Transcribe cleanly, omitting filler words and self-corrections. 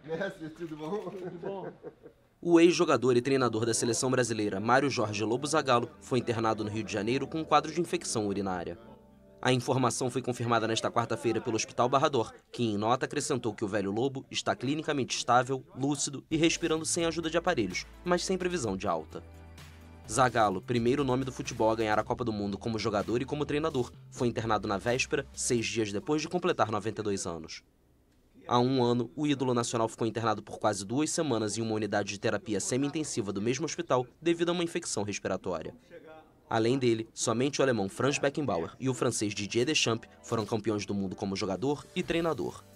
Mestre, tudo bom? Tudo bom? O ex-jogador e treinador da seleção brasileira, Mário Jorge Lobo Zagallo, foi internado no Rio de Janeiro com um quadro de infecção urinária. A informação foi confirmada nesta quarta-feira pelo Hospital Barra d'Or, que em nota acrescentou que o velho Lobo está clinicamente estável, lúcido e respirando sem ajuda de aparelhos, mas sem previsão de alta. Zagallo, primeiro nome do futebol a ganhar a Copa do Mundo como jogador e como treinador, foi internado na véspera, 6 dias depois de completar 92 anos. Há um ano, o ídolo nacional ficou internado por quase 2 semanas em uma unidade de terapia semi-intensiva do mesmo hospital devido a uma infecção respiratória. Além dele, somente o alemão Franz Beckenbauer e o francês Didier Deschamps foram campeões do mundo como jogador e treinador.